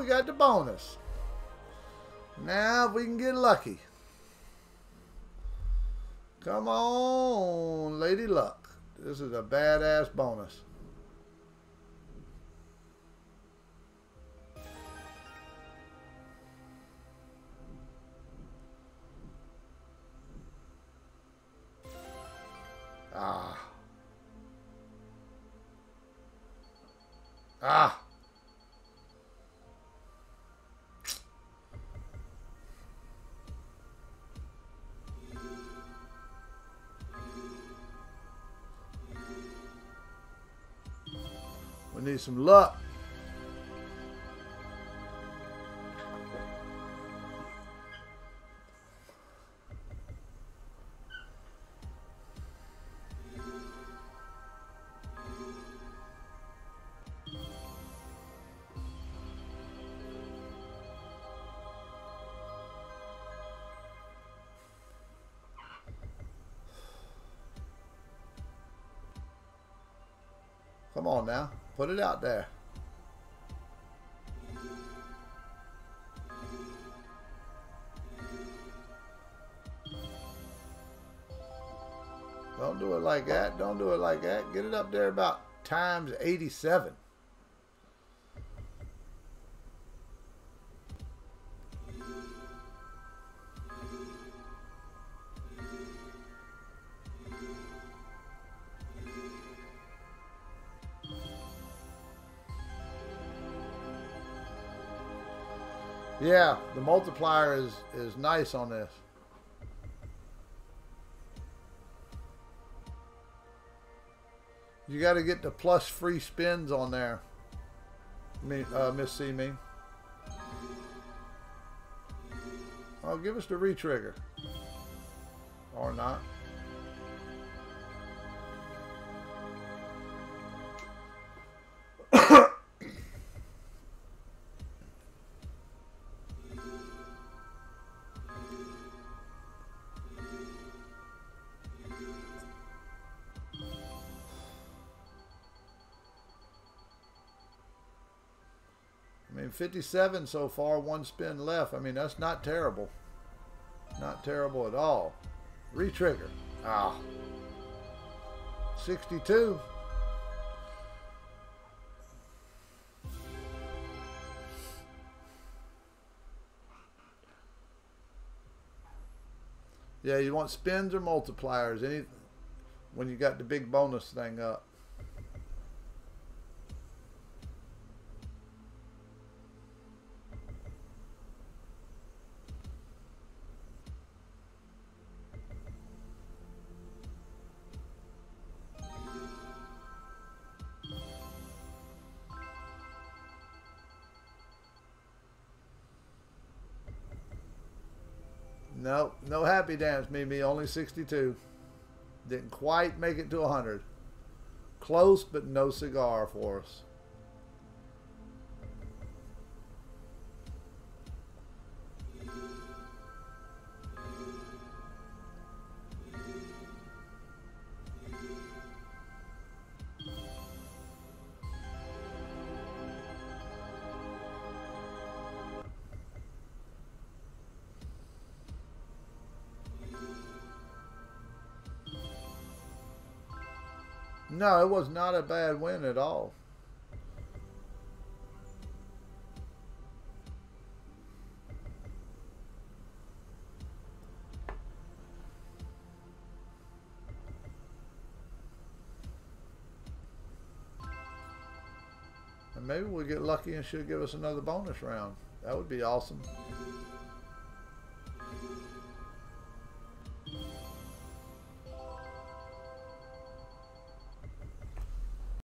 We got the bonus. Now if we can get lucky. Come on, Lady Luck. This is a badass bonus. Ah. Ah. We need some luck. Come on now. Put it out there. Don't do it like that. Don't do it like that. Get it up there about times 87. Yeah, the multiplier is nice on this. You got to get the plus free spins on there, Miss C. Me. Oh, give us the re-trigger. Or not. I mean, 57 so far, one spin left. I mean, that's not terrible. Not terrible at all. Re-trigger. Ah. 62. Yeah, you want spins or multipliers when you got the big bonus thing up. Nope, no happy dance, Mimi. Only 62. Didn't quite make it to 100. Close, but no cigar for us. No, it was not a bad win at all. And maybe we'll get lucky and she'll give us another bonus round. That would be awesome.